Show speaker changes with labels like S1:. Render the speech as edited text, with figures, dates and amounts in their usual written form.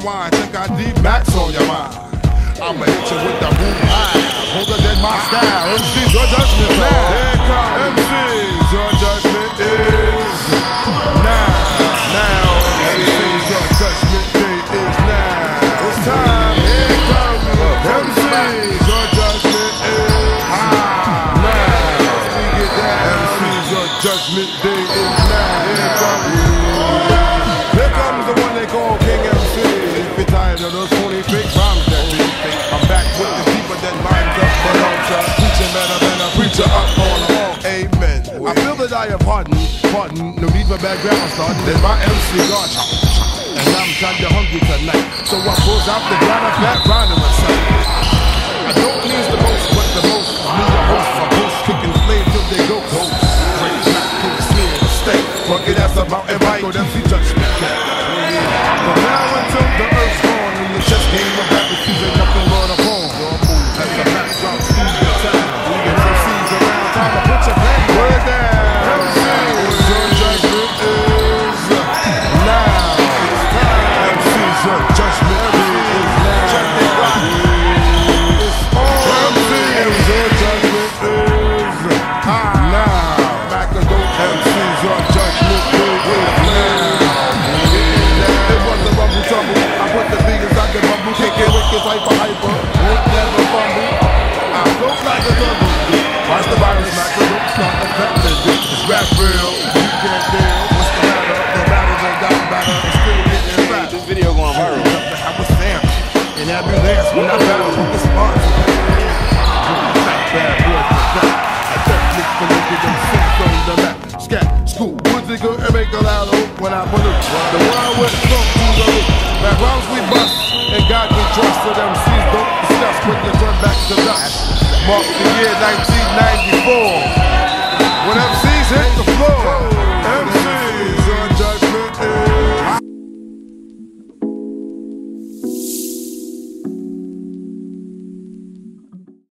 S1: wine, think I need Max on your mind. I'ma hit you with the boom high, older than my style. MC's your judgment now. Here it comes. MC's your judgment is now. MC's your judgment day is now. It's time. Here it comes. MC's your judgment is now. We get down. MC's your judgment day is now. Here it comes. Here comes the one they call King MC. If you're tired of those 20 fake rhymes that be fake, I'm back with the deeper than lines up baloncesto. Preaching better than a preacher up on the wall. Amen. I feel that I am pardoned. No need for background starting. Then my MC God. And I'm kinda hungry tonight, so I pulls out the ground of that rhyming myself. I don't need the most, but the most is me a host. My host kicking flames till they go cold. Straight back to the skin, stay. Fuck it, that's about and Michael, MC judgment. From now until the earth's gone, in the chess game of rap, refusing nothing more than porn. As the backdrop speeds the time, we get MCs around, time to put your back word down. MC's your judgment is now. It's time. MC's your judgment is now. Check it out. It's on. MC's your judgment is now. Back and go. MC's your judgment is now. Trouble. I put the beat inside the bumble, kick it wicked hyper, won't never fumble. I float like a double. Watch the virus smack, the rope start affecting it. It's rap real, you can't deal. What's the matter? No matter, no doubt about it. It's still getting rap.
S2: This video going viral.
S1: I was Sam, in ambulance when I battle with the sponsor. Bad boys for that. I technique for looking them six on the map. Scat, school, woods it good and make a loud hope when I put it. The one with smoke to the roof. Backgrounds we bust, and God we trust, so them C's don't discuss when you turn back to dust. Mark the year 1994, when MCs hit the floor.